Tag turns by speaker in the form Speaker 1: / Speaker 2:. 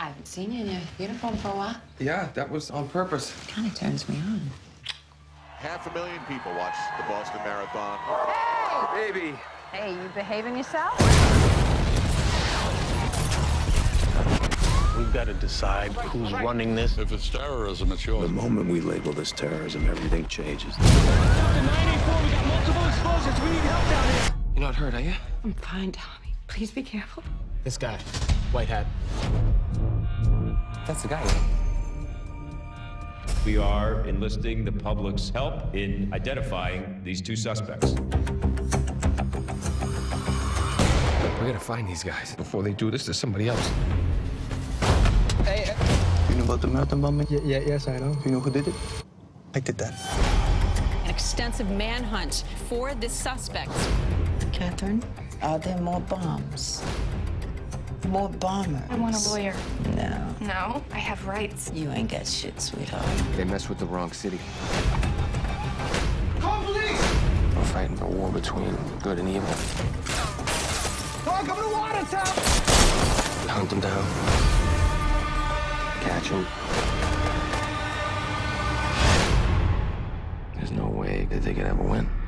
Speaker 1: I haven't seen you in your uniform for a while.
Speaker 2: Yeah, that was on purpose.
Speaker 1: Kind of turns me on.
Speaker 3: 500,000 people watch the Boston Marathon.
Speaker 2: Hey, baby.
Speaker 4: Hey, you behaving yourself?
Speaker 5: We've got to decide who's running this.
Speaker 6: If it's terrorism, it's yours.
Speaker 7: The moment we label this terrorism, everything changes.
Speaker 5: Delta 94, we got multiple explosions. We need help down here.
Speaker 2: You're not hurt, are you?
Speaker 1: I'm fine, Tommy. Please be careful.
Speaker 5: This guy, white hat.
Speaker 2: That's the guy.
Speaker 8: We are enlisting the public's help in identifying these two suspects.
Speaker 2: We gotta find these guys before they do this to somebody else.
Speaker 7: Hey, you know about the marathon bombing?
Speaker 9: Yes, I know.
Speaker 7: You know who did it?
Speaker 9: I did that.
Speaker 10: An extensive manhunt for this suspect.
Speaker 1: Catherine, are there more bombs? More bombers?
Speaker 11: I want a lawyer.
Speaker 1: No.
Speaker 11: No, I have rights.
Speaker 1: You ain't got shit, sweetheart.
Speaker 2: They messed with the wrong city.
Speaker 9: Call police!
Speaker 2: We're fighting a war between good and evil.
Speaker 9: Welcome to Watertown!
Speaker 2: We hunt them down. Catch them. There's no way that they could ever win.